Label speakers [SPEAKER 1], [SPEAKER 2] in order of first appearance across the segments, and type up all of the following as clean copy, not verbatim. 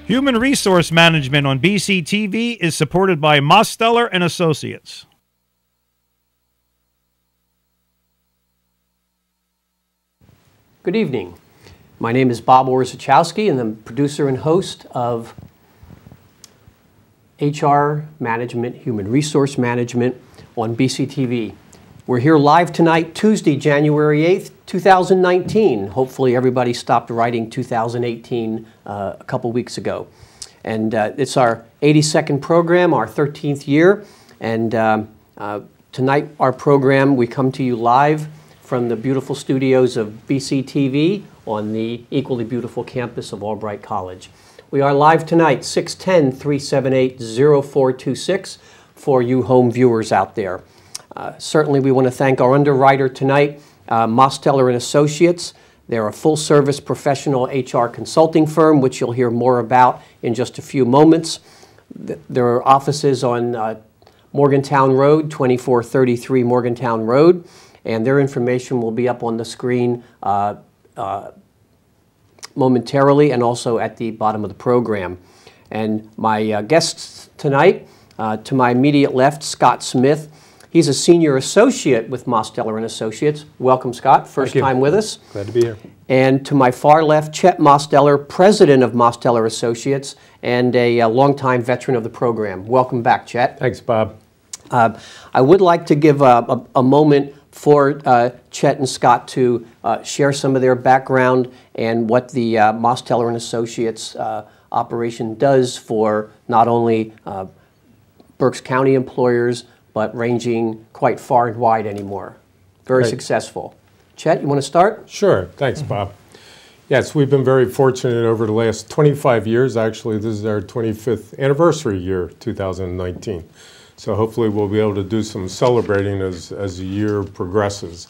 [SPEAKER 1] Human Resource Management on BCTV is supported by Mosteller Associates.
[SPEAKER 2] Good evening. My name is Bob Orzechowski, and I'm producer and host of HR Management, Human Resource Management on BCTV. We're here live tonight, Tuesday, January 8th, 2019. Hopefully everybody stopped writing 2018 a couple weeks ago. And it's our 82nd program, our 13th year. And tonight, our program, we come to you live from the beautiful studios of BCTV on the equally beautiful campus of Albright College. We are live tonight, 610-378-0426 for you home viewers out there. Certainly we want to thank our underwriter tonight, Mosteller Associates. They're a full-service professional HR consulting firm, which you'll hear more about in just a few moments. There are offices on Morgantown Road, 2433 Morgantown Road, and their information will be up on the screen momentarily and also at the bottom of the program. And my guests tonight, to my immediate left, Scott Smith. He's a senior associate with Mosteller Associates. Welcome, Scott. First time with us.
[SPEAKER 3] Glad to be here.
[SPEAKER 2] And to my far left, Chet Mosteller, president of Mosteller Associates and a longtime veteran of the program. Welcome back, Chet.
[SPEAKER 3] Thanks, Bob.
[SPEAKER 2] I would like to give a moment for Chet and Scott to share some of their background and what the Mosteller Associates operation does for not only Berks County employers, but ranging quite far and wide anymore. Very successful. Chet, you want to start?
[SPEAKER 3] Sure. Thanks, Bob. Yes, we've been very fortunate over the last 25 years. Actually, this is our 25th anniversary year, 2019. So hopefully we'll be able to do some celebrating as the year progresses.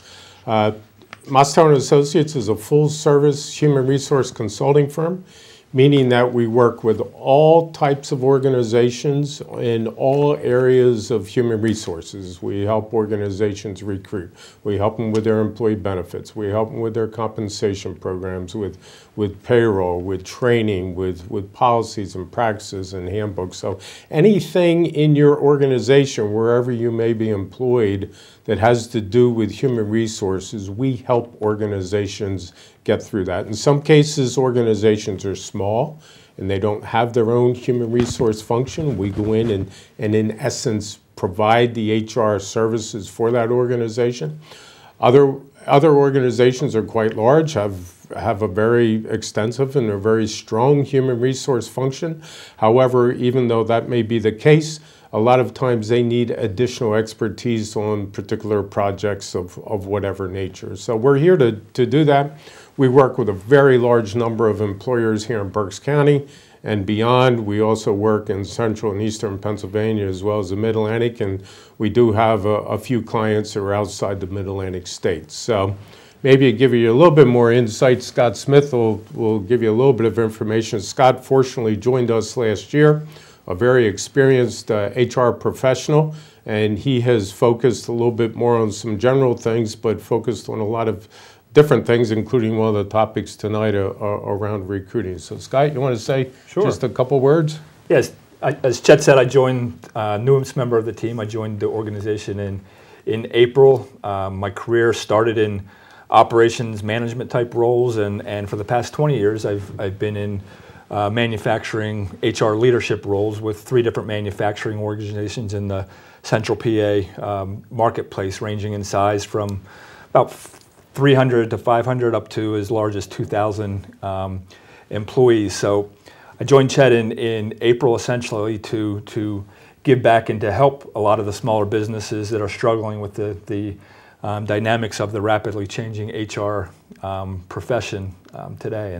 [SPEAKER 3] Mosteller Associates is a full-service human resource consulting firm, meaning that we work with all types of organizations in all areas of human resources. We help organizations recruit. We help them with their employee benefits. We help them with their compensation programs, with payroll, with training, with policies and practices and handbooks. So anything in your organization, wherever you may be employed, that has to do with human resources, we help organizations get through that. In some cases, organizations are small and they don't have their own human resource function. We go in and in essence, provide the HR services for that organization. Other organizations are quite large, have a very extensive and a very strong human resource function. However, even though that may be the case, a lot of times they need additional expertise on particular projects of whatever nature. So we're here to do that. We work with a very large number of employers here in Berks County and beyond. We also work in central and eastern Pennsylvania as well as the Mid-Atlantic, and we do have a few clients that are outside the Mid-Atlantic states. So maybe to give you a little bit more insight, Scott Smith will give you a little bit of information. Scott fortunately joined us last year, a very experienced HR professional, and he has focused a little bit more on some general things, but focused on a lot of different things, including one of the topics tonight around recruiting. So Scott, you want to say just a couple words?
[SPEAKER 4] Yes, as Chet said, I joined, newest member of the team. I joined the organization in April. My career started in operations management type roles, and for the past 20 years, I've been in manufacturing HR leadership roles with 3 different manufacturing organizations in the central PA marketplace, ranging in size from about 300 to 500 up to as large as 2,000 employees. So I joined Chet in April essentially to give back and to help a lot of the smaller businesses that are struggling with the dynamics of the rapidly changing HR profession today.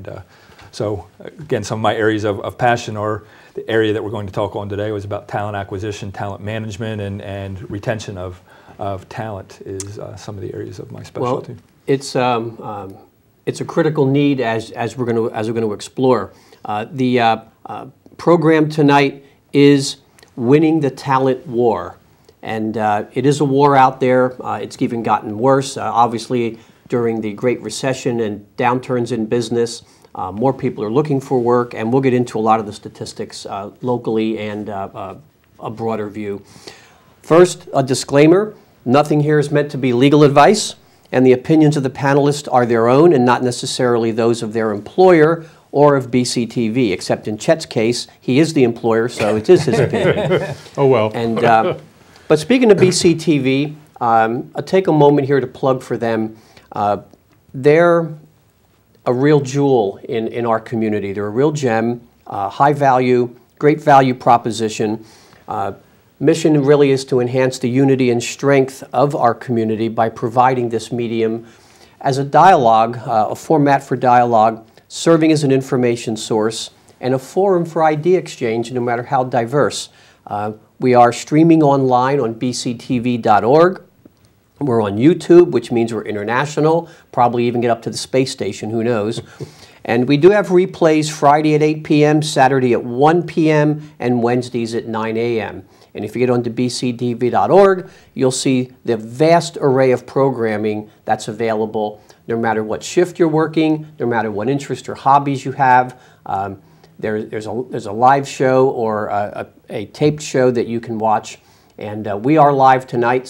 [SPEAKER 4] So again, some of my areas of passion, or the area that we're going to talk on today, was about talent acquisition, talent management, and retention of talent is some of the areas of my specialty.
[SPEAKER 2] Well, it's a critical need as we're going to explore. The program tonight is winning the talent war, and it is a war out there. It's even gotten worse. Obviously, during the Great Recession and downturns in business. More people are looking for work, and we'll get into a lot of the statistics locally and a broader view. First, a disclaimer. Nothing here is meant to be legal advice, and the opinions of the panelists are their own and not necessarily those of their employer or of BCTV, except in Chet's case, he is the employer, so it is his opinion.
[SPEAKER 3] Oh, well.
[SPEAKER 2] And, but speaking of BCTV, I'll take a moment here to plug for them. They're a real jewel in our community. They're a real gem, high value, great value proposition. Mission really is to enhance the unity and strength of our community by providing this medium as a dialogue, a format for dialogue, serving as an information source, and a forum for idea exchange, no matter how diverse. We are streaming online on bctv.org. We're on YouTube, which means we're international, probably even get up to the space station, who knows. And we do have replays Friday at 8 p.m., Saturday at 1 p.m., and Wednesdays at 9 a.m. And if you get onto bctv.org, you'll see the vast array of programming that's available, no matter what shift you're working, no matter what interest or hobbies you have. There's a live show or a taped show that you can watch. And we are live tonight,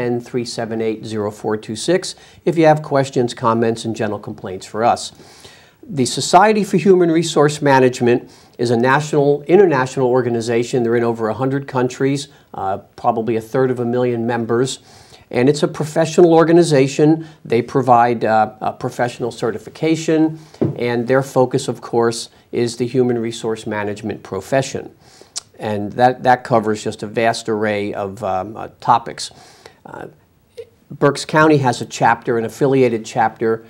[SPEAKER 2] 610-378-0426, if you have questions, comments, and general complaints for us. The Society for Human Resource Management is a international organization. They're in over 100 countries, probably 1/3 members. And it's a professional organization. They provide professional certification, and their focus, of course, is the human resource management profession. And that covers just a vast array of topics. Berks County has a chapter, an affiliated chapter,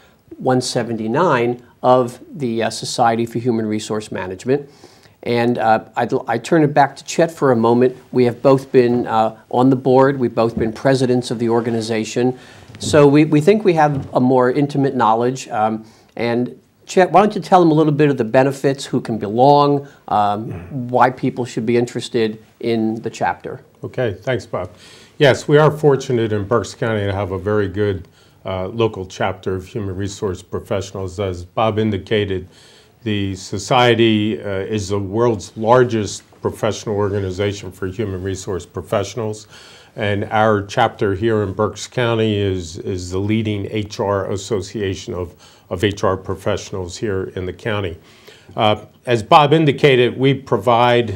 [SPEAKER 2] 179, of the Society for Human Resource Management. And I turn it back to Chet for a moment. We have both been on the board. We've both been presidents of the organization. So we think we have a more intimate knowledge. And Chet, why don't you tell them a little bit of the benefits, who can belong, why people should be interested in the chapter.
[SPEAKER 3] Okay, thanks, Bob. Yes, we are fortunate in Berks County to have a very good local chapter of human resource professionals. As Bob indicated, the Society is the world's largest professional organization for human resource professionals. And our chapter here in Berks County is the leading HR association of HR professionals here in the county. As Bob indicated, we provide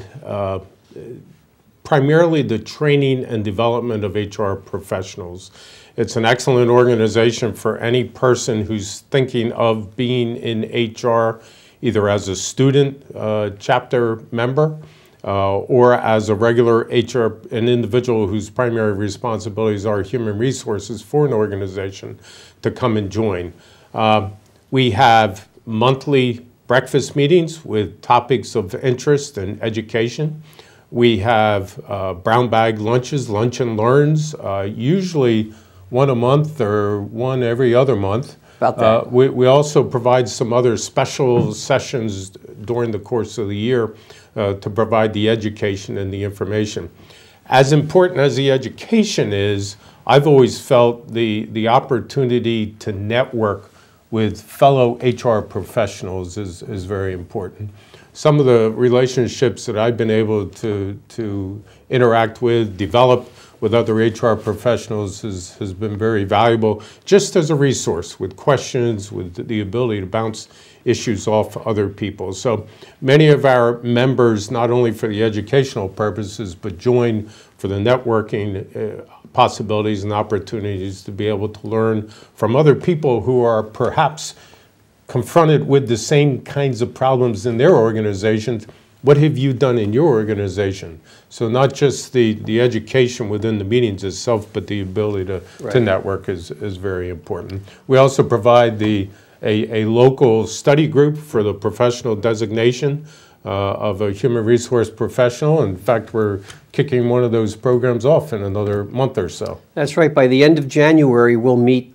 [SPEAKER 3] primarily the training and development of HR professionals. It's an excellent organization for any person who's thinking of being in HR, either as a student chapter member or as a regular HR, an individual whose primary responsibilities are human resources for an organization to come and join. We have monthly breakfast meetings with topics of interest and education. We have brown bag lunches, lunch and learns, usually one a month or one every other month.
[SPEAKER 2] About that.
[SPEAKER 3] We also provide some other special sessions during the course of the year to provide the education and the information. As important as the education is, I've always felt the opportunity to network with fellow HR professionals is very important. Some of the relationships that I've been able to interact with, develop with other HR professionals has been very valuable, just as a resource with questions, with the ability to bounce issues off other people. So many of our members, not only for the educational purposes, but join for the networking possibilities and opportunities to be able to learn from other people who are perhaps confronted with the same kinds of problems in their organizations. What have you done in your organization? So not just the education within the meetings itself, but the ability to network is very important. We also provide a local study group for the professional designation of a human resource professional. In fact, we're kicking one of those programs off in another month or so.
[SPEAKER 2] That's right. By the end of January, we'll meet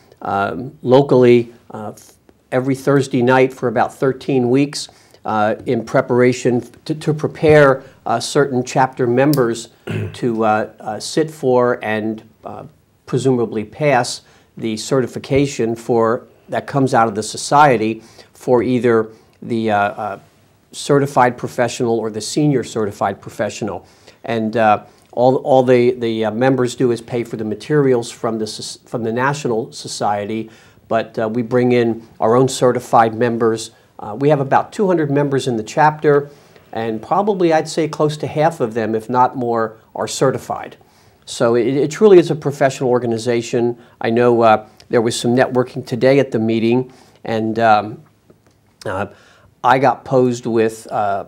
[SPEAKER 2] locally every Thursday night for about 13 weeks. In preparation to prepare certain chapter members to sit for and presumably pass the certification that comes out of the society for either the certified professional or the senior certified professional. And all the members do is pay for the materials from the National Society, but we bring in our own certified members. We have about 200 members in the chapter, and probably I'd say close to half of them, if not more, are certified. So it truly is a professional organization. I know there was some networking today at the meeting, and I got posed with a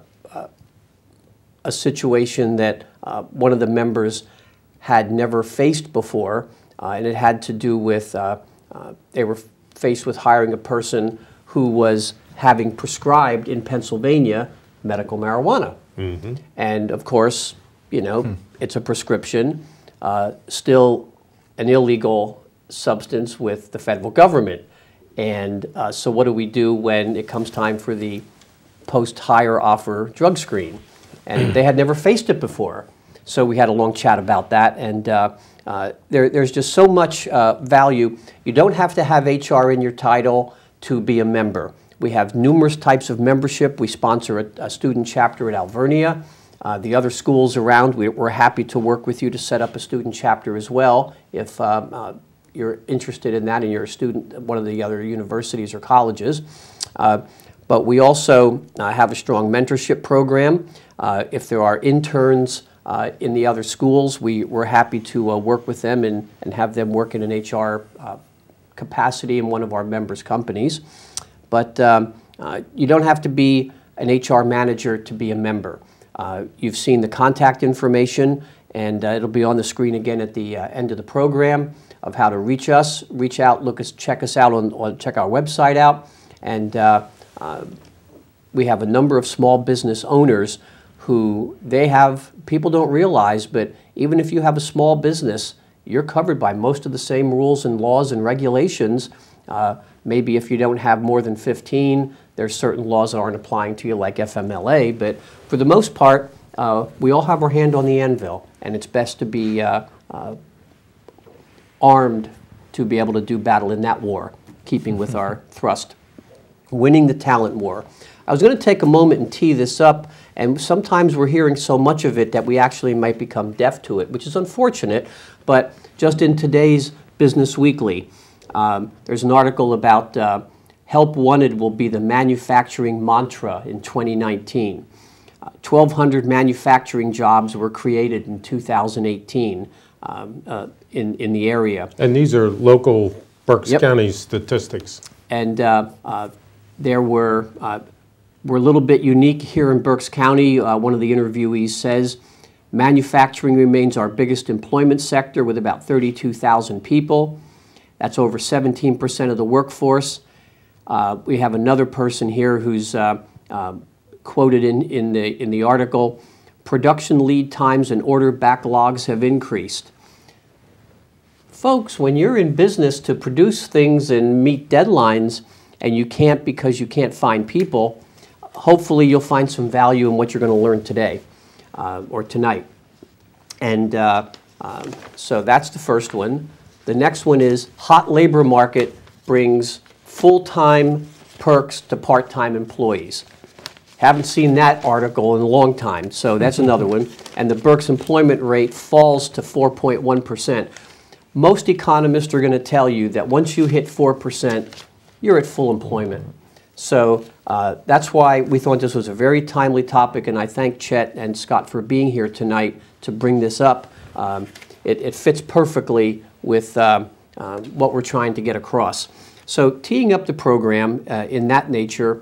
[SPEAKER 2] situation that one of the members had never faced before, and it had to do with they were faced with hiring a person who was having prescribed in Pennsylvania medical marijuana. Mm-hmm. And of course, you know, it's a prescription, still an illegal substance with the federal government. And so what do we do when it comes time for the post-hire offer drug screen? And they had never faced it before. So we had a long chat about that. And there's just so much value. You don't have to have HR in your title to be a member. We have numerous types of membership. We sponsor a student chapter at Alvernia. The other schools around, we're happy to work with you to set up a student chapter as well if you're interested in that and you're a student at one of the other universities or colleges. But we also have a strong mentorship program. If there are interns in the other schools, we're happy to work with them and have them work in an HR capacity in one of our members' companies. But you don't have to be an HR manager to be a member. You've seen the contact information, and it'll be on the screen again at the end of the program of how to reach us. Reach out, check us out check our website out, and we have a number of small business owners who people don't realize, but even if you have a small business, you're covered by most of the same rules and laws and regulations. Maybe if you don't have more than 15, there's certain laws that aren't applying to you, like FMLA, but for the most part, we all have our hand on the anvil, and it's best to be armed to be able to do battle in that war, keeping with our thrust. Winning the talent war. I was going to take a moment and tee this up, and sometimes we're hearing so much of it that we actually might become deaf to it, which is unfortunate, but just in today's Business Weekly, there's an article about help wanted will be the manufacturing mantra in 2019. 1,200 manufacturing jobs were created in 2018 in the area.
[SPEAKER 3] And these are local Berks County statistics.
[SPEAKER 2] And we're a little bit unique here in Berks County. One of the interviewees says, manufacturing remains our biggest employment sector with about 32,000 people. That's over 17% of the workforce. We have another person here who's quoted in the article, production lead times and order backlogs have increased. Folks, when you're in business to produce things and meet deadlines and you can't because you can't find people, hopefully you'll find some value in what you're going to learn today or tonight. And so that's the first one. The next one is hot labor market brings full-time perks to part-time employees. Haven't seen that article in a long time, so that's another one. And the Berks employment rate falls to 4.1%. Most economists are going to tell you that once you hit 4%, you're at full employment. So that's why we thought this was a very timely topic, and I thank Chet and Scott for being here tonight to bring this up. It fits perfectly with what we're trying to get across. So teeing up the program in that nature,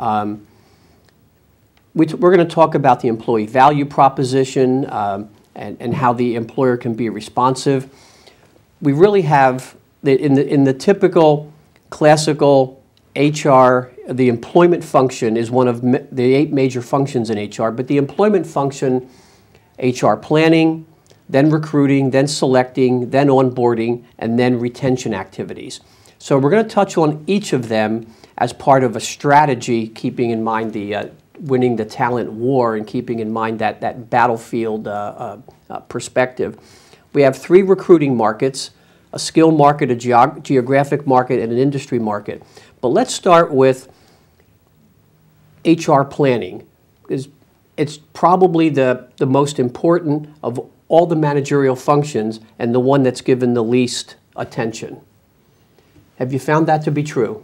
[SPEAKER 2] we're going to talk about the employee value proposition and how the employer can be responsive. We really have, in the typical classical HR, the employment function is one of the 8 major functions in HR, but the employment function, HR planning, then recruiting, then selecting, then onboarding, and then retention activities. So we're going to touch on each of them as part of a strategy, keeping in mind the winning the talent war and keeping in mind that battlefield perspective. We have 3 recruiting markets. a skill market, a geographic market, and an industry market. But let's start with HR planning. It's probably the most important of all the managerial functions and the one that's given the least attention. Have you found that to be true?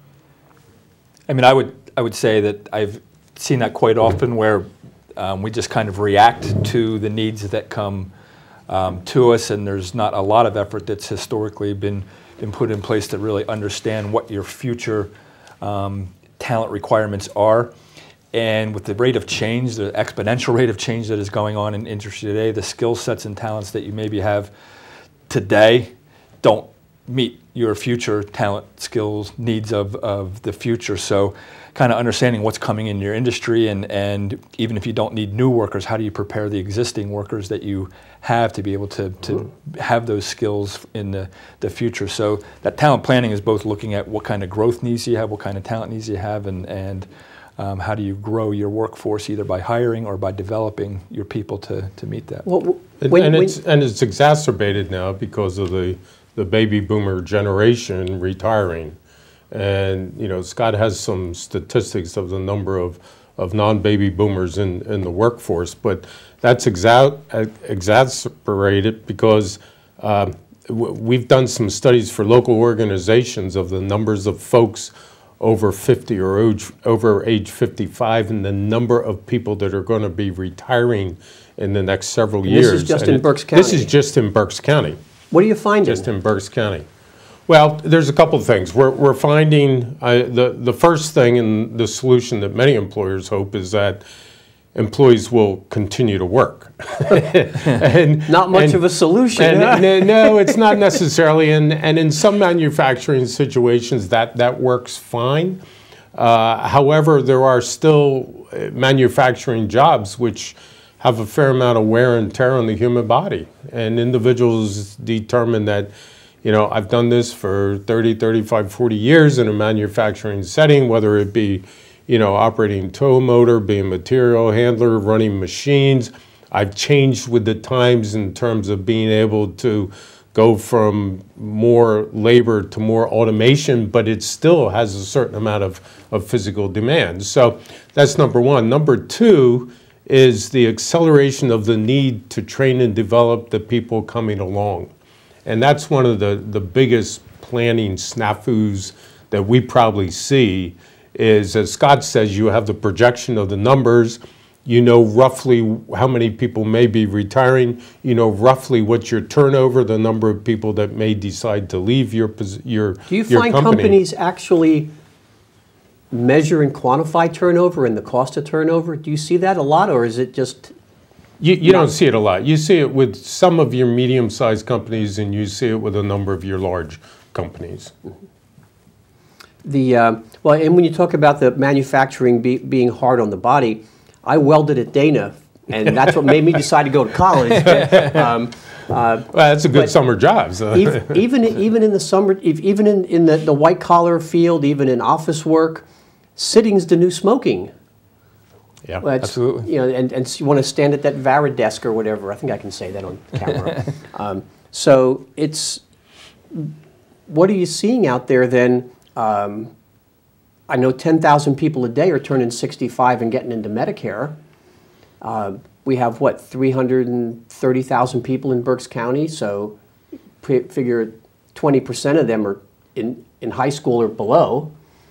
[SPEAKER 4] I mean, I would say that I've seen that quite often, where we just kind of react to the needs that come to us, and there's not a lot of effort that's historically been put in place to really understand what your future talent requirements are. And with the rate of change, the exponential rate of change that is going on in industry today, the skill sets and talents that you maybe have today don't meet your future talent skills needs of the future. So kind of understanding what's coming in your industry, and even if you don't need new workers, how do you prepare the existing workers that you have to be able to have those skills in the future. So that talent planning is both looking at what kind of growth needs you have, what kind of talent needs you have, and how do you grow your workforce, either by hiring or by developing your people to meet that.
[SPEAKER 2] Well,
[SPEAKER 3] it's exacerbated now because of the baby boomer generation retiring. And, you know, Scott has some statistics of the number of non-baby boomers in the workforce, but that's exacerbated because we've done some studies for local organizations of the numbers of folks over 50 or over age 55 and the number of people that are going to be retiring in the next several years.
[SPEAKER 2] This is just in Berks County?
[SPEAKER 3] This is just in Berks County.
[SPEAKER 2] What are you finding?
[SPEAKER 3] Just in Berks County. Well, there's a couple of things. We're finding the first thing, and the solution that many employers hope, is that employees will continue to work.
[SPEAKER 2] Not much of a solution.
[SPEAKER 3] No, it's not necessarily. And in some manufacturing situations, that works fine. However, there are still manufacturing jobs which have a fair amount of wear and tear on the human body. And individuals determine that, you know, I've done this for 30, 35, 40 years in a manufacturing setting, whether it be, you know, operating tow motor, being a material handler, running machines. I've changed with the times in terms of being able to go from more labor to more automation, but it still has a certain amount of physical demand. So that's number one. Number two is the acceleration of the need to train and develop the people coming along. And that's one of the biggest planning snafus that we probably see is, as Scott says, you have the projection of the numbers, you know roughly how many people may be retiring, you know roughly what your turnover, the number of people that may decide to leave your company.
[SPEAKER 2] Do you find companies actually measure and quantify turnover and the cost of turnover? Do you see that a lot, or is it just...
[SPEAKER 3] You don't see it a lot. You see it with some of your medium-sized companies, and you see it with a number of your large companies.
[SPEAKER 2] Well, and when you talk about the manufacturing being hard on the body, I welded at Dana, and that's what made me decide to go to college.
[SPEAKER 3] Well, that's a good summer job. So.
[SPEAKER 2] even in the summer, even in the white collar field, even in office work, sitting's the new smoking.
[SPEAKER 3] Yeah,
[SPEAKER 2] well,
[SPEAKER 4] absolutely.
[SPEAKER 2] You know, and you want to stand at that Vara desk or whatever. I think I can say that on camera. So it's, what are you seeing out there then? I know 10,000 people a day are turning 65 and getting into Medicare. We have, what, 330,000 people in Berks County, so figure 20% of them are in high school or below.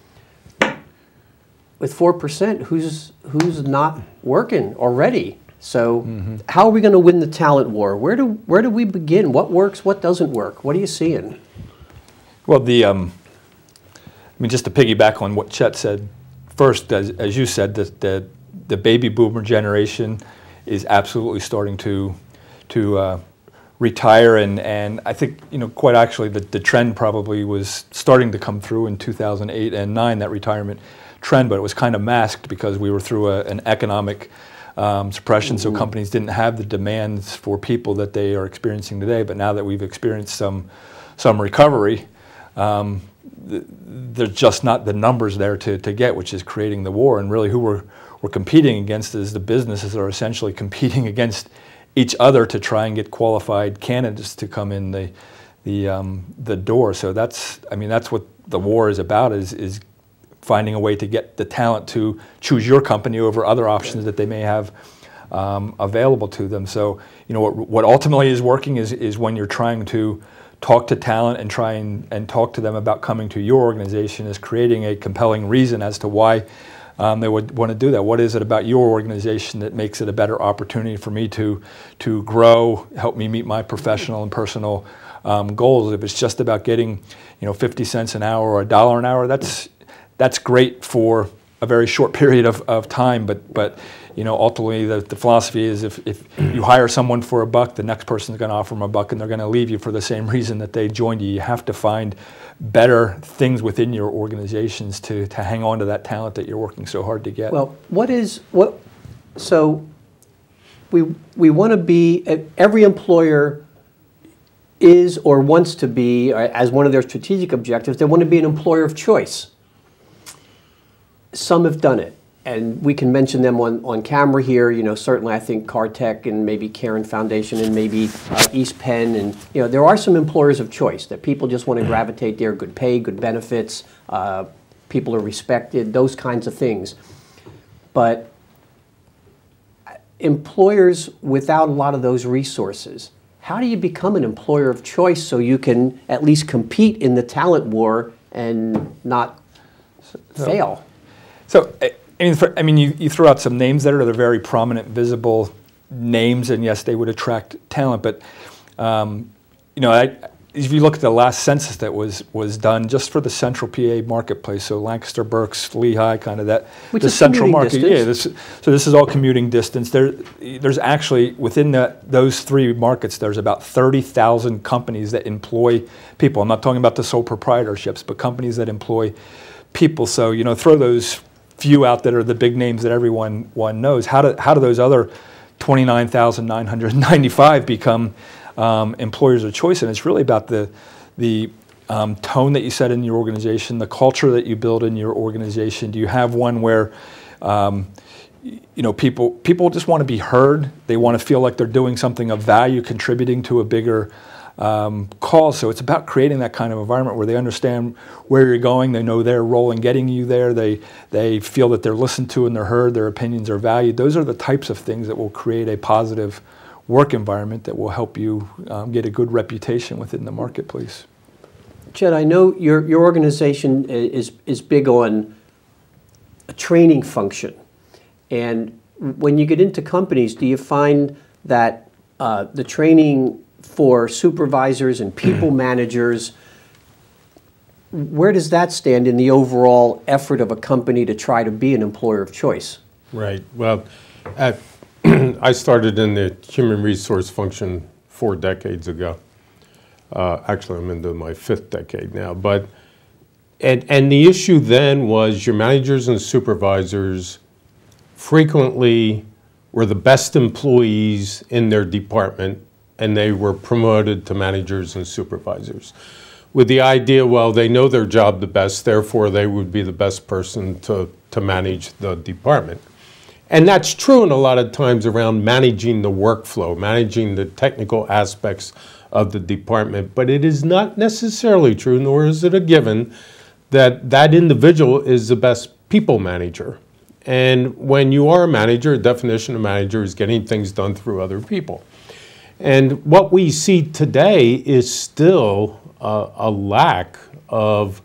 [SPEAKER 2] With 4%, who's not working already? So how are we going to win the talent war? Where do we begin? What works? What doesn't work? What are you seeing?
[SPEAKER 4] Well, I mean, just to piggyback on what Chet said first, as you said, the baby boomer generation is absolutely starting to retire, and I think, you know, quite actually the trend probably was starting to come through in 2008 and 9, that retirement trend, but it was kind of masked because we were through an economic suppression, so companies didn't have the demands for people that they are experiencing today. But now that we've experienced some recovery, there's just not the numbers there to get, which is creating the war. And really who we're competing against is the businesses that are essentially competing against each other to try and get qualified candidates to come in. the door. So that's what the war is about, is finding a way to get the talent to choose your company over other options that they may have available to them. So, what ultimately is working is when you're trying to talk to talent and try and talk to them about coming to your organization, is creating a compelling reason as to why they would want to do that. What is it about your organization that makes it a better opportunity for me to grow, help me meet my professional and personal goals? If it's just about getting 50 cents an hour or $1 an hour, that's great for a very short period of time, but ultimately the philosophy is if you hire someone for $1, the next person's going to offer them $1, and they're going to leave you for the same reason that they joined you. You have to find better things within your organizations to hang on to that talent that you're working so hard to get.
[SPEAKER 2] Well, so we want to be, every employer is or wants to be, as one of their strategic objectives, they want to be an employer of choice. Some have done it, and we can mention them on camera here. Certainly I think Cartech and maybe Cairn Foundation and maybe East Penn, and there are some employers of choice that people just want to gravitate there. Good pay, good benefits, people are respected, those kinds of things. But employers without a lot of those resources, how do you become an employer of choice so you can at least compete in the talent war and not fail?
[SPEAKER 4] So, you throw out some names there. They're very prominent, visible names, and yes, they would attract talent. But, if you look at the last census that was done just for the Central PA marketplace, so Lancaster, Berks, Lehigh, kind of that,
[SPEAKER 2] which
[SPEAKER 4] the
[SPEAKER 2] is
[SPEAKER 4] central market.
[SPEAKER 2] Distance.
[SPEAKER 4] Yeah, this is all commuting distance. There's actually within those three markets, there's about 30,000 companies that employ people. I'm not talking about the sole proprietorships, but companies that employ people. So throw those few out that are the big names that everyone knows. How do those other 29,995 become employers of choice? And it's really about the tone that you set in your organization, the culture that you build in your organization. Do you have one where people just want to be heard? They want to feel like they're doing something of value, contributing to a bigger cause. So it's about creating that kind of environment where they understand where you're going, they know their role in getting you there, they feel that they're listened to and they're heard, their opinions are valued. Those are the types of things that will create a positive work environment that will help you get a good reputation within the marketplace.
[SPEAKER 2] Chet, I know your organization is big on a training function. And when you get into companies, do you find that the training for supervisors and people managers, where does that stand in the overall effort of a company to try to be an employer of choice?
[SPEAKER 3] Right. Well, I started in the human resource function 4 decades ago. Actually, I'm into my 5th decade now. But and the issue then was your managers and supervisors frequently were the best employees in their department, and they were promoted to managers and supervisors with the idea, well, they know their job the best, therefore they would be the best person to manage the department. And that's true in a lot of times around managing the workflow, managing the technical aspects of the department. But it is not necessarily true, nor is it a given, that that individual is the best people manager. And when you are a manager, a definition of manager is getting things done through other people. And what we see today is still a lack of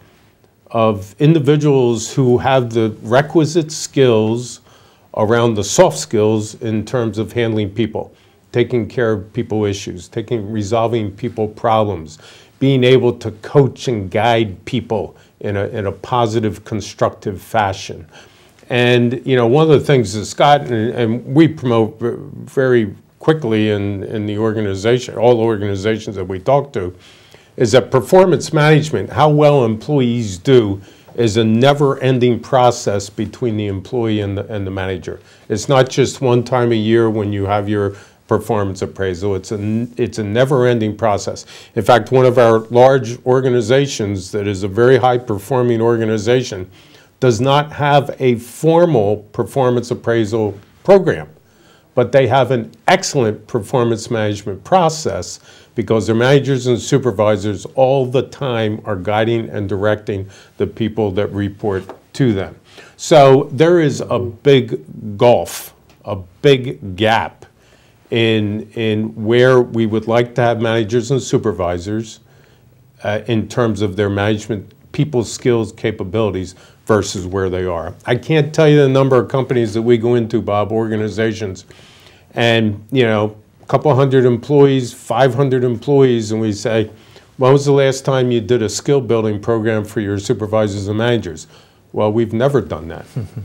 [SPEAKER 3] individuals who have the requisite skills around the soft skills in terms of handling people, taking care of people issues, resolving people problems, being able to coach and guide people in a positive, constructive fashion. And one of the things that Scott and we promote very quickly in the organization, all the organizations that we talk to, is that performance management, how well employees do, is a never-ending process between the employee and the manager. It's not just one time a year when you have your performance appraisal. It's a never-ending process. In fact, one of our large organizations that is a very high-performing organization does not have a formal performance appraisal program. but they have an excellent performance management process because their managers and supervisors all the time are guiding and directing the people that report to them. So there is a big gulf, a big gap in where we would like to have managers and supervisors in terms of their management, people's skills, capabilities, versus where they are. I can't tell you the number of companies that we go into, Bob, organizations, and a couple hundred employees, 500 employees, and we say, when was the last time you did a skill building program for your supervisors and managers? Well, we've never done that.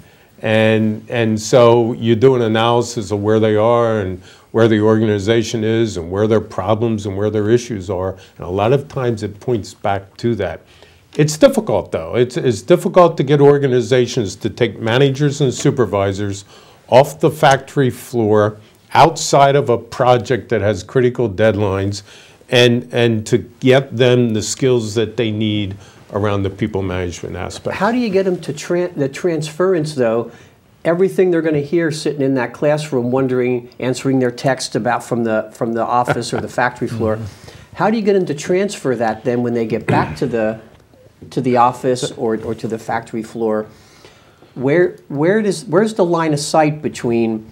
[SPEAKER 3] And so you do an analysis of where they are and where the organization is and where their problems and where their issues are. And a lot of times it points back to that. It's difficult, though. It's difficult to get organizations to take managers and supervisors off the factory floor, outside of a project that has critical deadlines, and to get them the skills that they need around the people management aspect.
[SPEAKER 2] How do you get them to the transference, though? Everything they're going to hear sitting in that classroom, wondering, answering their text about from the office or the factory floor. How do you get them to transfer that then when they get back to the office or to the factory floor? Where's the line of sight between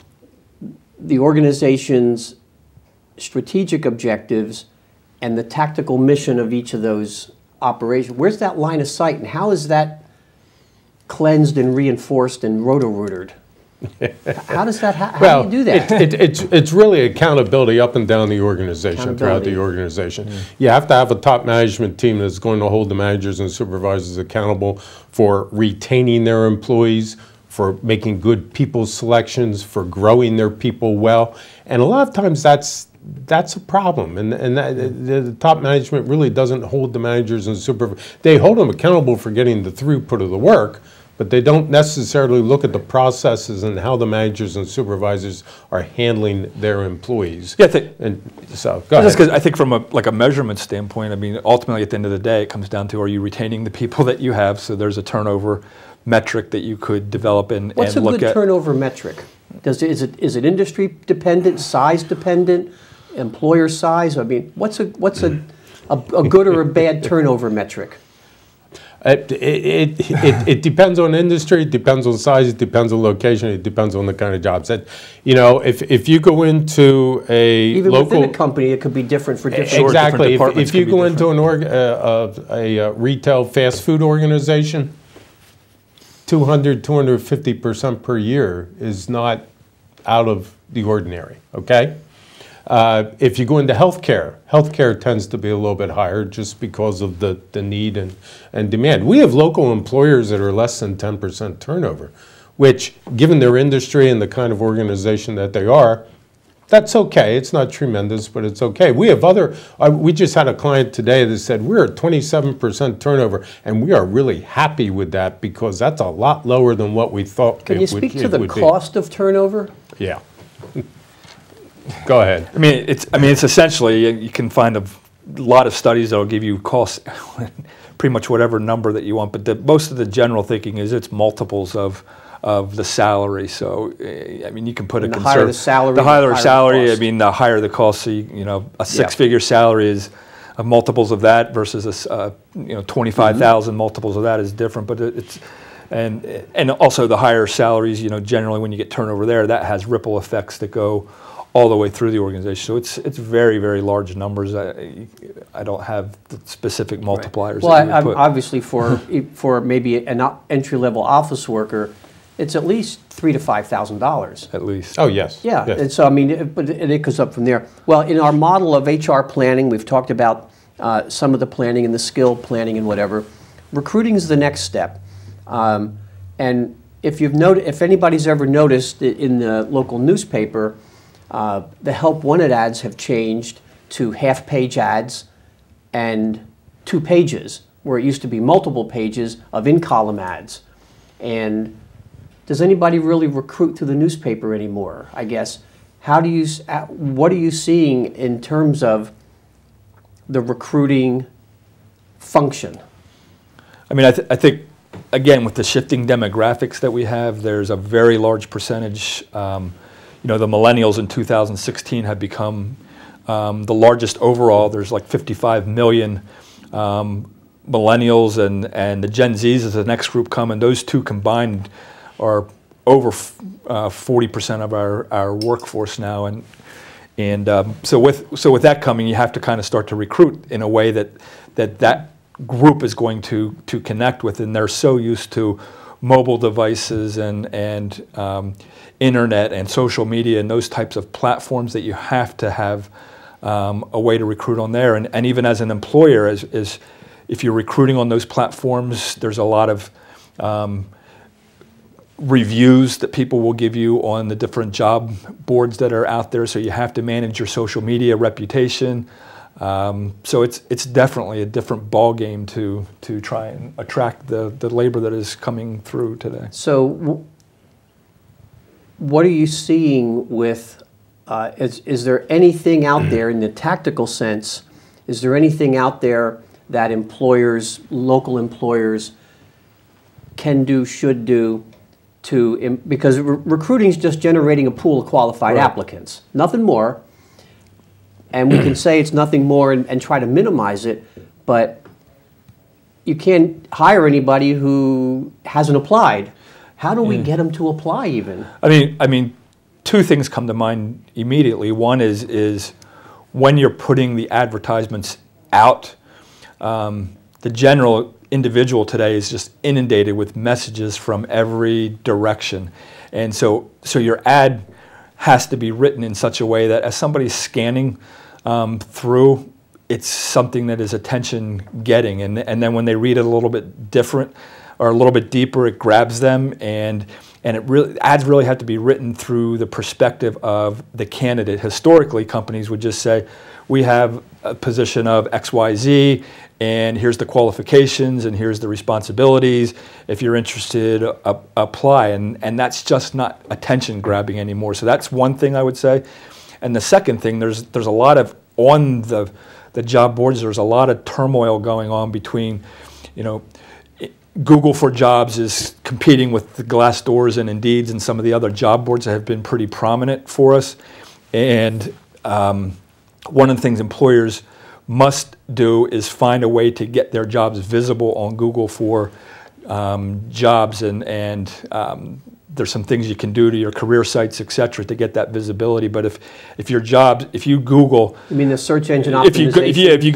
[SPEAKER 2] the organization's strategic objectives and the tactical mission of each of those operations? Where's that line of sight, and how is that cleansed and reinforced and roto-rootered? How does that how do you do that?
[SPEAKER 3] It's really accountability up and down the organization, throughout the organization. You have to have a top management team that's going to hold the managers and supervisors accountable for retaining their employees, for making good people selections, for growing their people well. And a lot of times that's a problem, and the top management really doesn't hold the managers and supervisors. They hold them accountable for getting the throughput of the work, but they don't necessarily look at the processes and how the managers and supervisors are handling their employees.
[SPEAKER 4] Yeah,
[SPEAKER 3] and so go ahead.
[SPEAKER 4] Because I think from a measurement standpoint, I mean, ultimately at the end of the day, it comes down to, are you retaining the people that you have? So there's a turnover metric that you could develop and look at.
[SPEAKER 2] What's a good turnover metric? Is it industry dependent, size dependent, employer size? I mean, what's a good or a bad turnover metric?
[SPEAKER 3] It depends on industry, it depends on size, it depends on location, it depends on the kind of jobs. If you go into
[SPEAKER 2] even within a company, it could be different for different.
[SPEAKER 3] Exactly.
[SPEAKER 2] Different
[SPEAKER 3] if you go into a retail fast food organization, 250% per year is not out of the ordinary. Okay. If you go into healthcare tends to be a little bit higher just because of the need and demand. We have local employers that are less than 10% turnover, which, given their industry and the kind of organization that they are, that's okay. It's not tremendous, but it's okay. We have we just had a client today that said, we're at 27% turnover, and we are really happy with that because that's a lot lower than what we thought it would be.
[SPEAKER 2] Can you speak to the cost of turnover?
[SPEAKER 3] Yeah. Go ahead.
[SPEAKER 4] I mean, it's essentially, you can find a lot of studies that will give you costs, pretty much whatever number that you want. But most of the general thinking is it's multiples of the salary. So, I mean, you can put
[SPEAKER 2] the higher the salary,
[SPEAKER 4] the higher salary. I mean, the higher the cost. So, a six-figure salary is multiples of that versus 25,000 multiples of that is different. But it's and also the higher salaries. Generally when you get turnover there, that has ripple effects that go all the way through the organization. So it's very, very large numbers. I don't have the specific multipliers.
[SPEAKER 2] Right. Well, obviously for maybe an entry-level office worker, it's at least $3,000 to $5,000.
[SPEAKER 4] At least.
[SPEAKER 3] Oh, yes.
[SPEAKER 2] Yeah,
[SPEAKER 3] yes.
[SPEAKER 2] and so I mean, it goes up from there. Well, in our model of HR planning, we've talked about some of the planning and the skill planning and whatever. Recruiting is the next step, and if anybody's ever noticed in the local newspaper, the help wanted ads have changed to half-page ads and 2 pages, where it used to be multiple pages of in-column ads. And does anybody really recruit through the newspaper anymore? I guess. What are you seeing in terms of the recruiting function?
[SPEAKER 4] I mean, I think, again, with the shifting demographics that we have, there's a very large percentage the millennials in 2016 have become the largest overall. There's like 55 million millennials, and the Gen Zs is the next group coming. Those two combined are over 40% of our workforce now, and so with that coming, you have to kind of start to recruit in a way that group is going to connect with, and they're so used to mobile devices and internet and social media and those types of platforms that you have to have a way to recruit on there. And even as an employer, as if you're recruiting on those platforms, there's a lot of reviews that people will give you on the different job boards that are out there. So you have to manage your social media reputation. So it's definitely a different ball game to try and attract the labor that is coming through today.
[SPEAKER 2] So what are you seeing with, is there anything out there in the tactical sense, is there anything out there that employers, local employers can do, should do, because recruiting is just generating a pool of qualified applicants, nothing more. And we can say it's nothing more and try to minimize it, but you can't hire anybody who hasn't applied. How do we get them to apply even?
[SPEAKER 4] I mean, two things come to mind immediately. One is when you're putting the advertisements out, the general individual today is just inundated with messages from every direction. And so your ad has to be written in such a way that as somebody's scanning through, it's something that is attention getting. And then when they read it a little bit different or a little bit deeper, it grabs them, and ads really have to be written through the perspective of the candidate. Historically, companies would just say, we have a position of XYZ, and here's the qualifications, and here's the responsibilities. If you're interested, apply. And that's just not attention grabbing anymore. So that's one thing I would say. And the second thing, there's a lot of, on the job boards, there's a lot of turmoil going on between, Google for Jobs is competing with the Glassdoors and Indeeds and some of the other job boards that have been pretty prominent for us. And one of the things employers must do is find a way to get their jobs visible on Google for Jobs, and there's some things you can do to your career sites, et cetera, to get that visibility. But if your jobs, if you Google,
[SPEAKER 2] you mean the search engine optimization?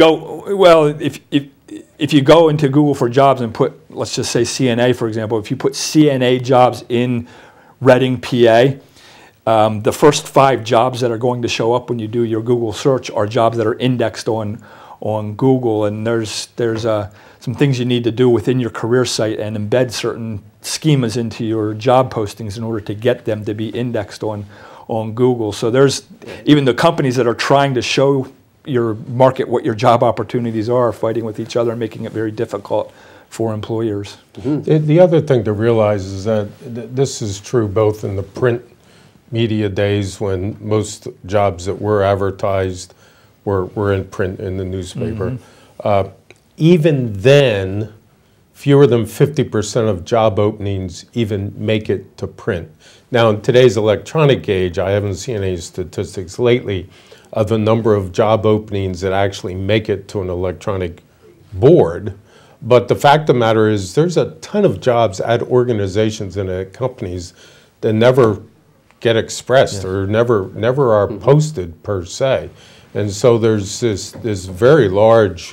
[SPEAKER 4] If you go into Google for Jobs and put, let's just say CNA, for example, if you put CNA jobs in Reading, PA, the first 5 jobs that are going to show up when you do your Google search are jobs that are indexed on Google, and there's some things you need to do within your career site and embed certain schemas into your job postings in order to get them to be indexed on Google. So there's even the companies that are trying to show your market what your job opportunities are fighting with each other and making it very difficult for employers.
[SPEAKER 3] Mm-hmm. The other thing to realize is that this is true both in the print media days when most jobs that were advertised were in print in the newspaper. Mm-hmm. Even then, fewer than 50% of job openings even make it to print. Now, in today's electronic age, I haven't seen any statistics lately of the number of job openings that actually make it to an electronic board. But the fact of the matter is there's a ton of jobs at organizations and at companies that never get expressed or never are posted per se. And so there's this very large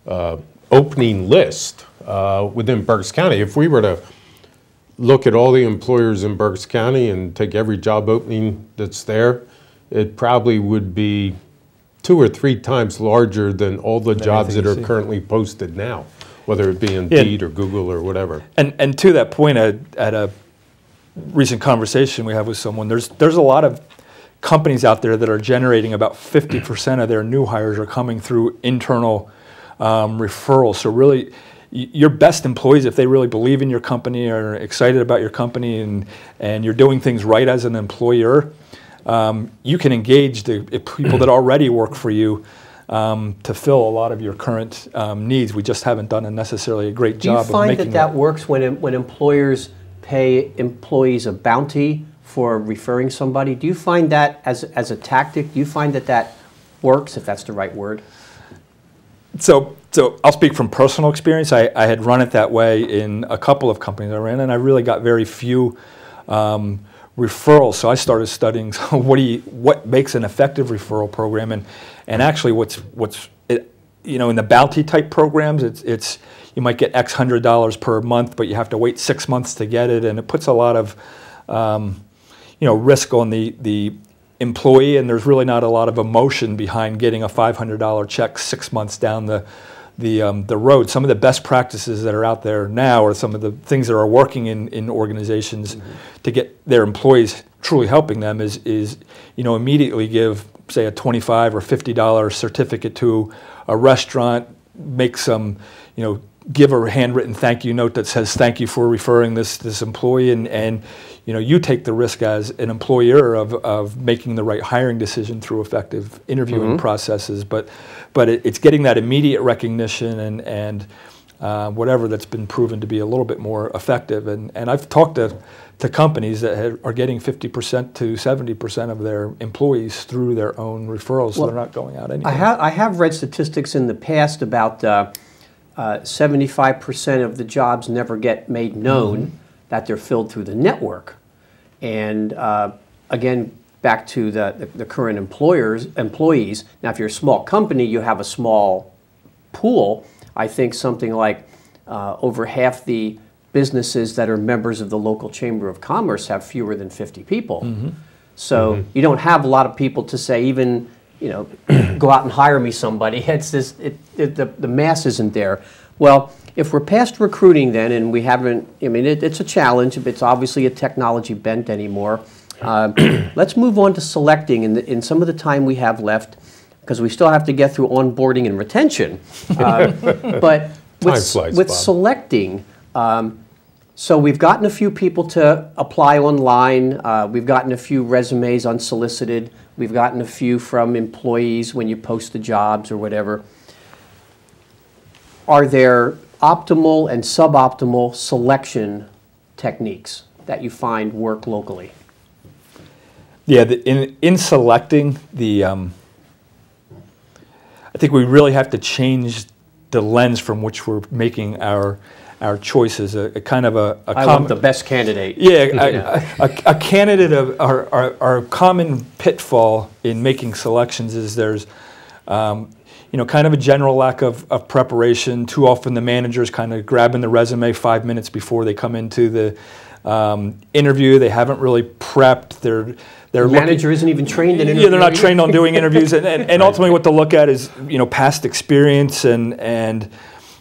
[SPEAKER 3] opening list within Berks County. If we were to look at all the employers in Berks County and take every job opening that's there, it probably would be 2 or 3 times larger than all the jobs that are currently posted now, whether it be Indeed or Google or whatever.
[SPEAKER 4] And to that point, at a recent conversation we had with someone, there's a lot of companies out there that are generating about 50% of their new hires are coming through internal referrals. So really, your best employees, if they really believe in your company, are excited about your company, and you're doing things right as an employer, you can engage the people that already work for you to fill a lot of your current needs. We just haven't done necessarily a great job of making
[SPEAKER 2] Do you find that works when employers pay employees a bounty for referring somebody. Do you find that as a tactic? Do you find that that works, if that's the right word?
[SPEAKER 4] So I'll speak from personal experience. I had run it that way in a couple of companies I ran, and I really got very few referrals. So I started studying what makes an effective referral program, and actually in the bounty type programs, it's you might get X $100 per month, but you have to wait 6 months to get it, and it puts a lot of risk on the employee, and there's really not a lot of emotion behind getting a $500 check 6 months down the road. Some of the best practices that are out there now are some of the things that are working in organizations to get their employees truly helping them is immediately give, say, a $25 or $50 certificate to a restaurant, make some, give a handwritten thank you note that says thank you for referring this employee, and you take the risk as an employer of making the right hiring decision through effective interviewing processes. But it's getting that immediate recognition and whatever that's been proven to be a little bit more effective. And I've talked to companies that are getting 50% to 70% of their employees through their own referrals, so they're not going out anywhere.
[SPEAKER 2] I have read statistics in the past about 75% of the jobs never get made known, that they're filled through the network. And again, back to the current employees. Now, if you're a small company, you have a small pool. I think something like over half the businesses that are members of the local Chamber of Commerce have fewer than 50 people. So you don't have a lot of people to say, even, go out and hire me somebody. It's this, the mass isn't there. Well, if we're past recruiting then, and we haven't, it's a challenge, it's obviously a technology bent anymore. Let's move on to selecting in some of the time we have left, because we still have to get through onboarding and retention. But with selecting, so we've gotten a few people to apply online. We've gotten a few resumes unsolicited. We've gotten a few from employees when you post the jobs or whatever. Are there optimal and suboptimal selection techniques that you find work locally?
[SPEAKER 4] Yeah, in selecting I think we really have to change the lens from which we're making our choices. I want the best candidate.
[SPEAKER 2] Yeah,
[SPEAKER 4] a candidate of our common pitfall in making selections is there's kind of a general lack of preparation. Too often the manager's kind of grabbing the resume 5 minutes before they come into the interview. They haven't really prepped.
[SPEAKER 2] The manager isn't even trained in interviewing.
[SPEAKER 4] Yeah, they're not trained on doing interviews, and ultimately what they'll look at is past experience and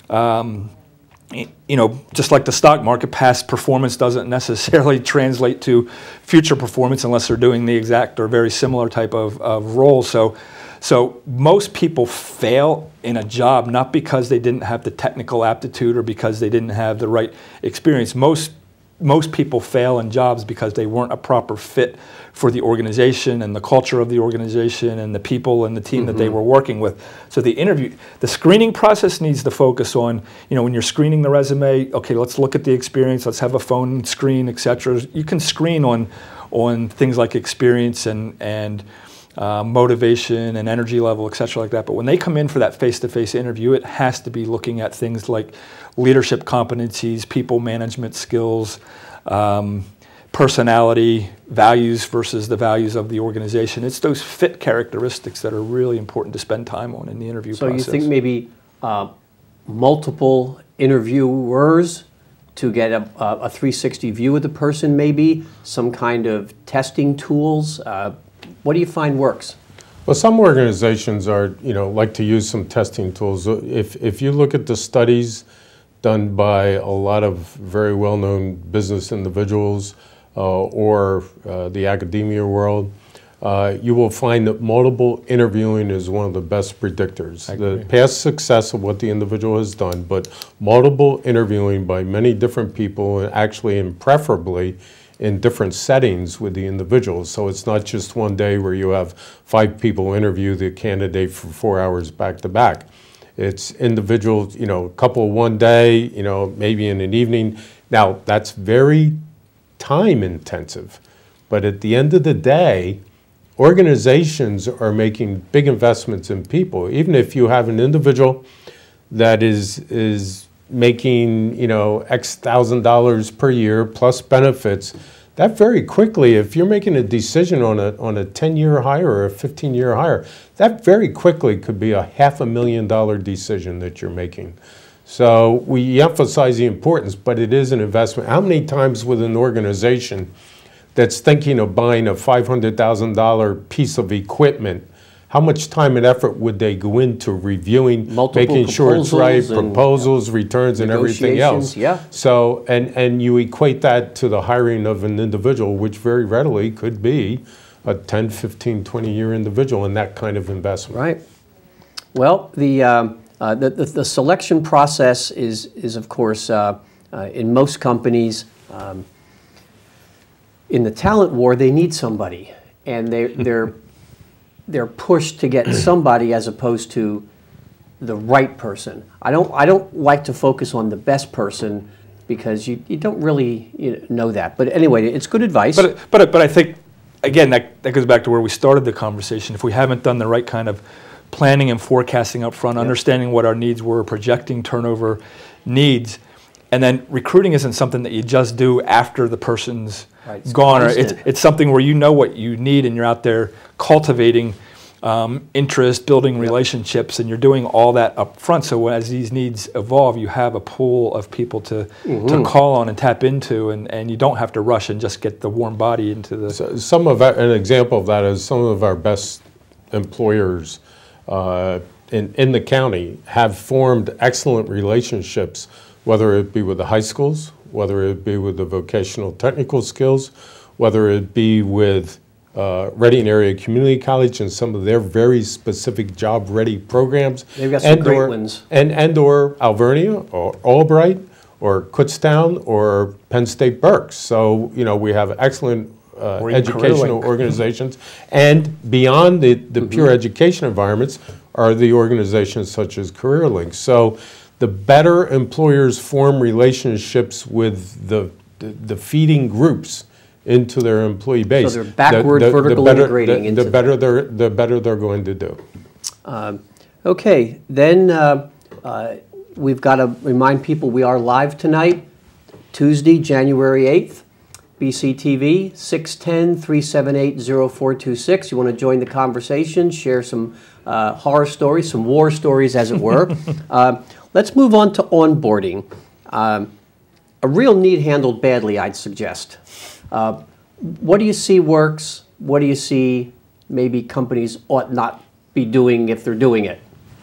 [SPEAKER 4] just like the stock market, past performance doesn't necessarily translate to future performance unless they're doing the exact or very similar type of role. So most people fail in a job not because they didn't have the technical aptitude or because they didn't have the right experience. Most people fail in jobs because they weren't a proper fit for the organization and the culture of the organization and the people and the team that they were working with. So the screening process needs to focus on, when you're screening the resume, okay, let's look at the experience, let's have a phone screen, etc. You can screen on things like experience and motivation and energy level, etc. like that. But when they come in for that face-to-face interview, it has to be looking at things like leadership competencies, people management skills, personality, values versus the values of the organization. It's those fit characteristics that are really important to spend time on in the interview process.
[SPEAKER 2] So you think maybe multiple interviewers to get a 360 view of the person, maybe some kind of testing tools? What do you find works?
[SPEAKER 3] Well, some organizations are, like to use some testing tools. If you look at the studies done by a lot of very well-known business individuals or the academia world, you will find that multiple interviewing is one of the best predictors. The past success of what the individual has done, but multiple interviewing by many different people, actually and preferably in different settings with the individuals. So it's not just one day where you have 5 people interview the candidate for 4 hours back to back. It's individual, a couple one day, maybe in an evening. Now, that's very time intensive. But at the end of the day, organizations are making big investments in people. Even if you have an individual that is making, X $1,000s per year plus benefits, that very quickly, if you're making a decision on a 10-year hire or a 15-year hire, that very quickly could be a $500,000 decision that you're making. So we emphasize the importance, but it is an investment. How many times with an organization that's thinking of buying a $500,000 piece of equipment, how much time and effort would they go into reviewing, making sure it's right, proposals, returns, and everything else?
[SPEAKER 2] Yeah.
[SPEAKER 3] So, and you equate that to the hiring of an individual, which very readily could be a 10, 15, 20-year individual in that kind of investment.
[SPEAKER 2] Right. Well, the selection process is of course, in most companies, in the talent war, they need somebody, and they're pushed to get somebody as opposed to the right person. I don't like to focus on the best person because you don't really know that. But anyway, it's good advice.
[SPEAKER 4] But I think, again, that goes back to where we started the conversation. If we haven't done the right kind of planning and forecasting up front, understanding what our needs were, projecting turnover needs, and then recruiting isn't something that you just do after the person's gone. Or it's something where you know what you need and you're out there cultivating interest, building relationships, and you're doing all that up front. So as these needs evolve, you have a pool of people to call on and tap into, and you don't have to rush and just get the warm body into the...
[SPEAKER 3] So an example of that is some of our best employers in the county have formed excellent relationships, whether it be with the high schools, whether it be with the vocational technical skills, whether it be with Reading Area Community College and some of their very specific job-ready programs.
[SPEAKER 2] They've got some great ones.
[SPEAKER 3] And/or Alvernia, or Albright, or Kutztown, or Penn State Berks. So, we have excellent educational organizations. And beyond the pure education environments are the organizations such as CareerLink. So the better employers form relationships with the feeding groups into their employee base.
[SPEAKER 2] So they're backward vertical integrating into
[SPEAKER 3] the better they're going to do.
[SPEAKER 2] Okay, then we've got to remind people we are live tonight, Tuesday, January 8th, BCTV, 610-378-0426. You want to join the conversation, share some horror stories, some war stories, as it were. Let's move on to onboarding. A real need handled badly, I'd suggest. What do you see works? What do you see maybe companies ought not be doing if they're doing it?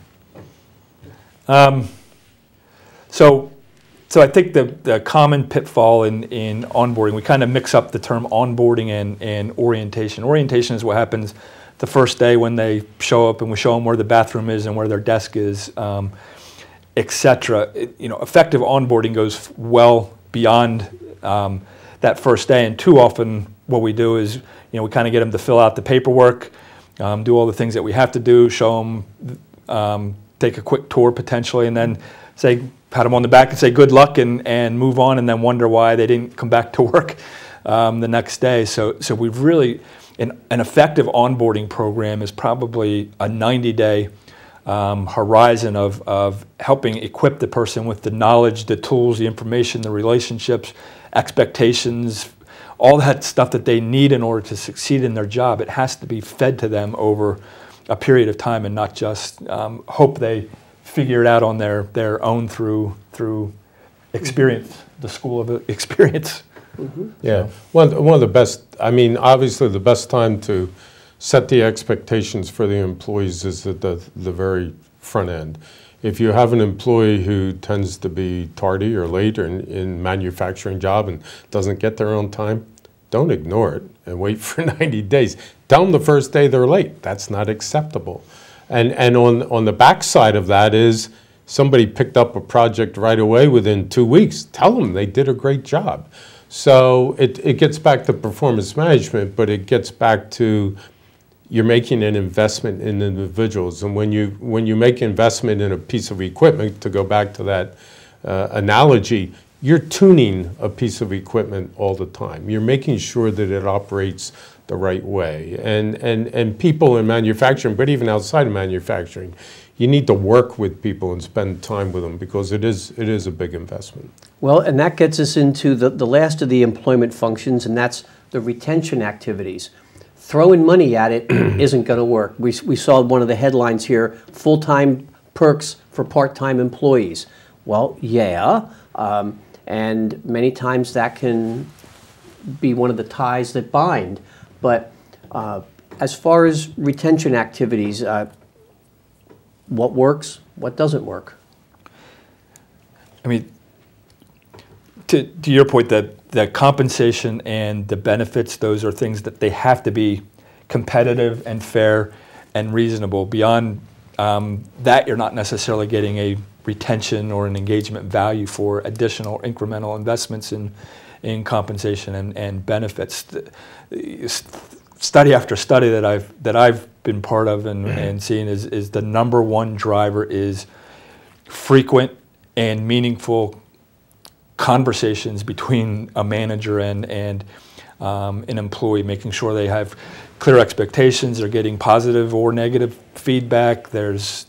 [SPEAKER 4] So I think the common pitfall in onboarding, we kind of mix up the term onboarding and orientation. Orientation is what happens the first day when they show up and we show them where the bathroom is and where their desk is, etc. Effective onboarding goes well beyond that first day, and too often what we do is we kind of get them to fill out the paperwork, do all the things that we have to do, show them, take a quick tour potentially, and then pat them on the back and say good luck and move on, and then wonder why they didn't come back to work the next day. So we've really, an effective onboarding program is probably a 90-day horizon of helping equip the person with the knowledge, the tools, the information, the relationships, expectations, all that stuff that they need in order to succeed in their job. It has to be fed to them over a period of time and not just hope they figure it out on their own through experience, the school of experience.
[SPEAKER 3] Mm-hmm. Yeah, one of the best, obviously the best time to set the expectations for the employees is at the very front end. If you have an employee who tends to be tardy or late or in manufacturing job and doesn't get there on time, don't ignore it and wait for 90 days. Tell them the first day they're late. That's not acceptable. And on the backside of that is somebody picked up a project right away within 2 weeks. Tell them they did a great job. So it gets back to performance management, but it gets back to you're making an investment in individuals. And when you make investment in a piece of equipment, to go back to that analogy, you're tuning a piece of equipment all the time. You're making sure that it operates the right way. And people in manufacturing, but even outside of manufacturing, you need to work with people and spend time with them because it is a big investment.
[SPEAKER 2] Well, and that gets us into the last of the employment functions, and that's the retention activities. Throwing money at it isn't going to work. We saw one of the headlines here, full-time perks for part-time employees. Well, yeah, and many times that can be one of the ties that bind. But as far as retention activities, what works, what doesn't work?
[SPEAKER 4] I mean, to your point, that compensation and the benefits, those are things that they have to be competitive and fair and reasonable. Beyond that, you're not necessarily getting a retention or an engagement value for additional incremental investments in compensation and benefits. Study after study that I've been part of and seen is the number one driver is frequent and meaningful conversations between a manager and an employee, making sure they have clear expectations, they're getting positive or negative feedback. There's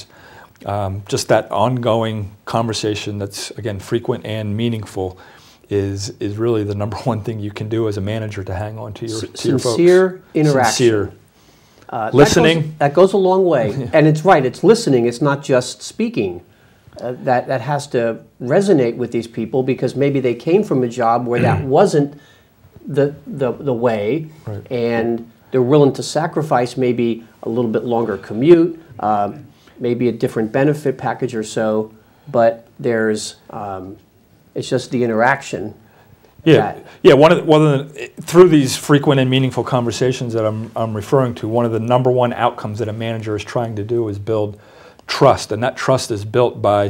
[SPEAKER 4] just that ongoing conversation that's, again, frequent and meaningful is really the number one thing you can do as a manager to hang on to your folks.
[SPEAKER 2] Sincere interaction.
[SPEAKER 4] Sincere. Listening.
[SPEAKER 2] That goes a long way. And it's right, it's listening, it's not just speaking. That has to resonate with these people because maybe they came from a job where that wasn't the way,
[SPEAKER 4] right.
[SPEAKER 2] And they're willing to sacrifice maybe a little bit longer commute, maybe a different benefit package or so, but there's it's just the interaction.
[SPEAKER 4] Yeah, through these frequent and meaningful conversations that I'm referring to, one of the number one outcomes that a manager is trying to do is build trust, and that trust is built by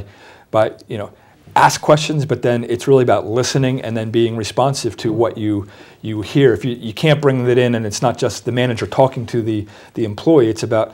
[SPEAKER 4] ask questions, but then it's really about listening and then being responsive to what you hear. If you can't bring that in, and it's not just the manager talking to the employee, it's about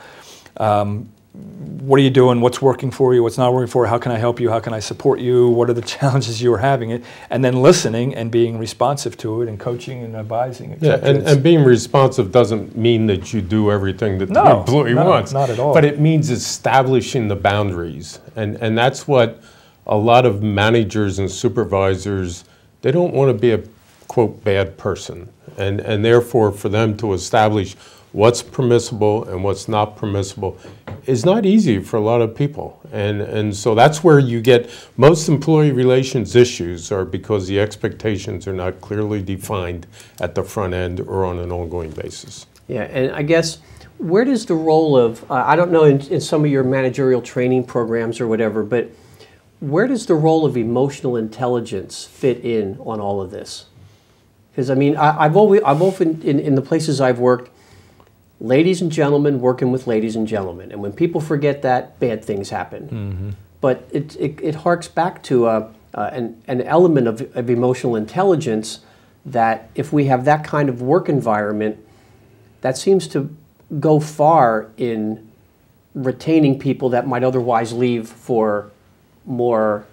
[SPEAKER 4] what are you doing, what's working for you, what's not working for you, how can I help you, how can I support you, what are the challenges you're having, and then listening and being responsive to it and coaching and advising, etc.
[SPEAKER 3] Yeah, and being responsive doesn't mean that you do everything that the employee wants.
[SPEAKER 4] Not at all.
[SPEAKER 3] But it means establishing the boundaries. And that's what a lot of managers and supervisors, they don't want to be a, quote, bad person. And therefore, for them to establish what's permissible and what's not permissible is not easy for a lot of people. And so that's where you get most employee relations issues are because the expectations are not clearly defined at the front end or on an ongoing basis.
[SPEAKER 2] Yeah, and I guess where does the role of, I don't know in some of your managerial training programs or whatever, but where does the role of emotional intelligence fit in on all of this? Because I mean, I've often, in the places I've worked, ladies and gentlemen working with ladies and gentlemen. And when people forget that, bad things happen. Mm-hmm. But it harks back to an element of emotional intelligence that if we have that kind of work environment, that seems to go far in retaining people that might otherwise leave for more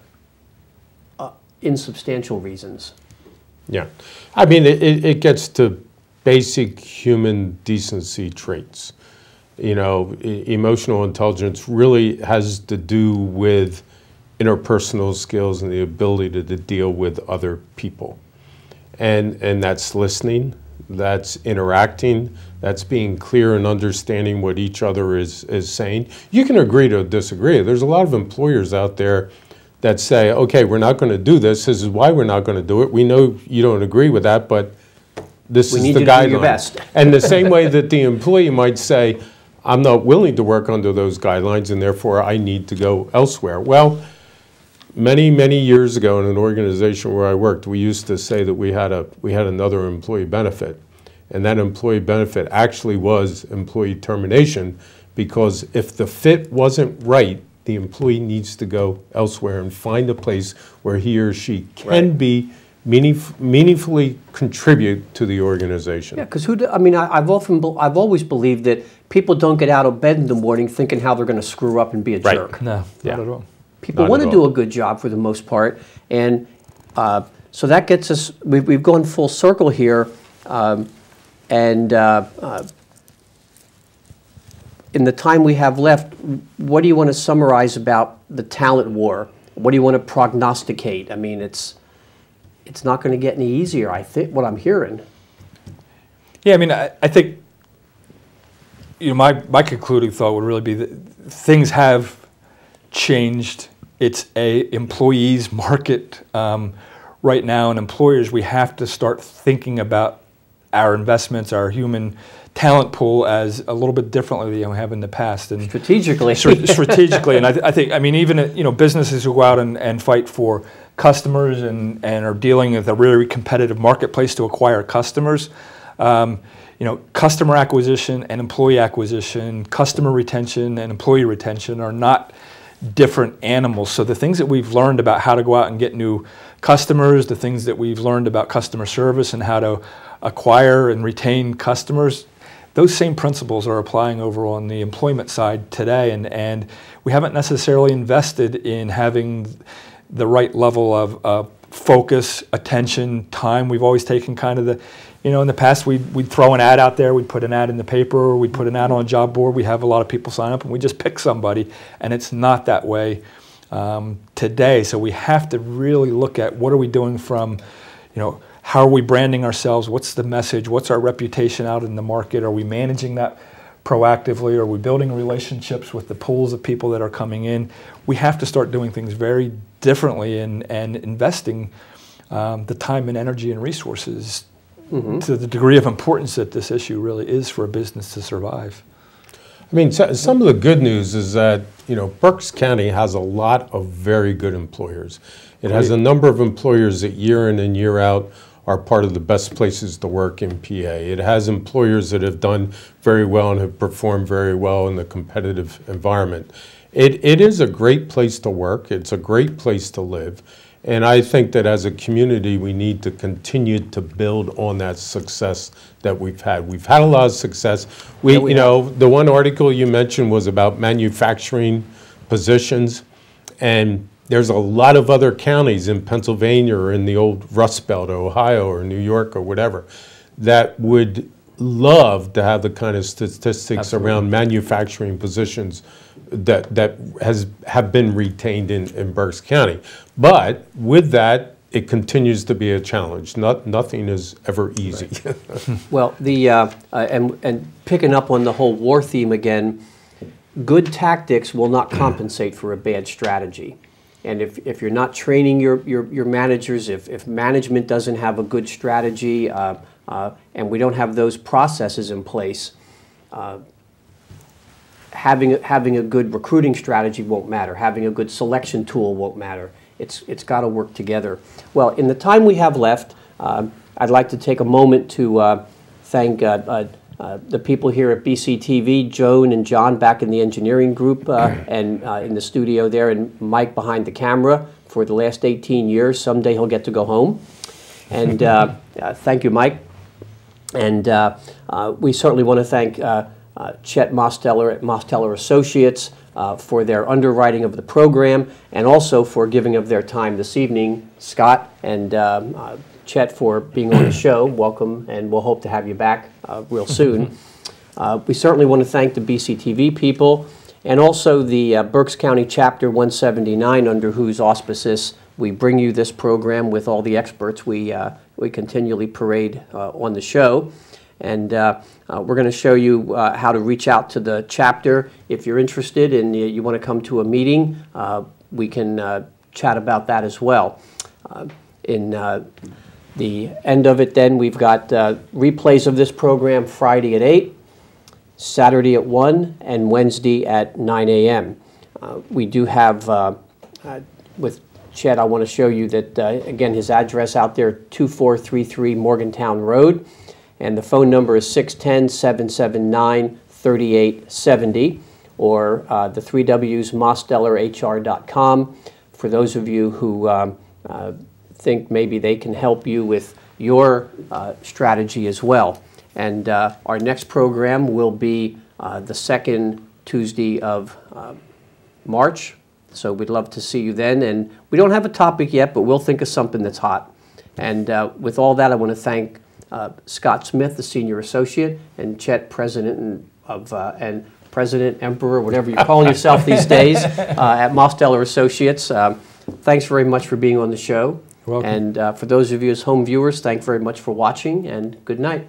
[SPEAKER 2] insubstantial reasons.
[SPEAKER 3] Yeah. I mean, it gets to basic human decency traits. You know, emotional intelligence really has to do with interpersonal skills and the ability to deal with other people. And that's listening, that's interacting, that's being clear and understanding what each other is saying. You can agree to disagree. There's a lot of employers out there that say, okay, we're not going to do this. This is why we're not going to do it. We know you don't agree with that, but this is the guideline. Do your best. And the same way that the employee might say, I'm not willing to work under those guidelines and therefore I need to go elsewhere. Well, many, many years ago in an organization where I worked, we used to say that we had another employee benefit. And that employee benefit actually was employee termination because if the fit wasn't right, the employee needs to go elsewhere and find a place where he or she can be meaningfully contribute to the organization.
[SPEAKER 2] Yeah, because I've always believed that people don't get out of bed in the morning thinking how they're going to screw up and be a jerk.
[SPEAKER 4] No, not at all.
[SPEAKER 2] People want to do a good job for the most part, and So that gets us, we've gone full circle here, and in the time we have left, what do you want to summarize about the talent war? What do you want to prognosticate? I mean, it's not going to get any easier, I think, what I'm hearing.
[SPEAKER 4] Yeah, I mean, I think, my concluding thought would really be that things have changed. It's a employees market right now, and employers, we have to start thinking about our investments, our human talent pool as a little bit differently than we have in the past. And
[SPEAKER 2] strategically.
[SPEAKER 4] Strategically, and I think, even businesses who go out and fight for customers and are dealing with a really competitive marketplace to acquire customers, customer acquisition and employee acquisition, customer retention and employee retention are not different animals. So the things that we've learned about how to go out and get new customers, the things that we've learned about customer service and how to acquire and retain customers, those same principles are applying over on the employment side today, and we haven't necessarily invested in having the right level of focus, attention, time. We've always taken kind of the, in the past we'd throw an ad out there, we'd put an ad in the paper, we'd put an ad on a job board, we have a lot of people sign up and we just pick somebody, and it's not that way today. So we have to really look at what are we doing from, how are we branding ourselves? What's the message? What's our reputation out in the market? Are we managing that proactively? Are we building relationships with the pools of people that are coming in? We have to start doing things very differently and investing the time and energy and resources to the degree of importance that this issue really is for a business to survive.
[SPEAKER 3] I mean, some of the good news is that, Berks County has a lot of very good employers. It has a number of employers that year in and year out are part of the best places to work in PA. It has employers that have done very well and have performed very well in the competitive environment. It is a great place to work. It's a great place to live. And I think that as a community, we need to continue to build on that success that we've had. We've had a lot of success. The one article you mentioned was about manufacturing positions, and there's a lot of other counties in Pennsylvania or in the old Rust Belt, Ohio or New York or whatever, that would love to have the kind of statistics around manufacturing positions that have been retained in Berks County. But with that, it continues to be a challenge. Nothing is ever easy.
[SPEAKER 2] Right. Well, and picking up on the whole war theme again, good tactics will not compensate for a bad strategy. And if you're not training your managers, if management doesn't have a good strategy, and we don't have those processes in place, having a good recruiting strategy won't matter. Having a good selection tool won't matter. It's got to work together. Well, in the time we have left, I'd like to take a moment to thank the people here at BCTV, Joan and John back in the engineering group and in the studio there, and Mike behind the camera for the last 18 years. Someday he'll get to go home. And thank you, Mike. And we certainly want to thank Chet Mosteller at Mosteller Associates for their underwriting of the program, and also for giving of their time this evening. Scott and Chet for being on the show. Welcome, and we'll hope to have you back real soon. We certainly want to thank the BCTV people, and also the Berks County Chapter 179, under whose auspices we bring you this program with all the experts we continually parade on the show. And we're going to show you how to reach out to the chapter. If you're interested and you want to come to a meeting, we can chat about that as well. In the end of it then, we've got replays of this program Friday at 8, Saturday at 1, and Wednesday at 9 a.m. We do have, with Chet, I want to show you that, again, his address out there, 2433 Morgantown Road, and the phone number is 610-779-3870, or the 3Ws, mostellerhr.com, for those of you who think maybe they can help you with your strategy as well. And our next program will be the second Tuesday of March, So we'd love to see you then. And we don't have a topic yet, but we'll think of something that's hot. And with all that, I want to thank Scott Smith, the Senior Associate, and Chet, President and President, Emperor, whatever you're calling yourself these days, at Mosteller Associates. Thanks very much for being on the show.
[SPEAKER 4] You're welcome.
[SPEAKER 2] And for those of you as home viewers, thanks very much for watching, and good night.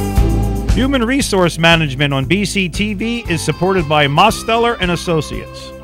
[SPEAKER 1] Human Resource Management on BCTV is supported by Mosteller Associates.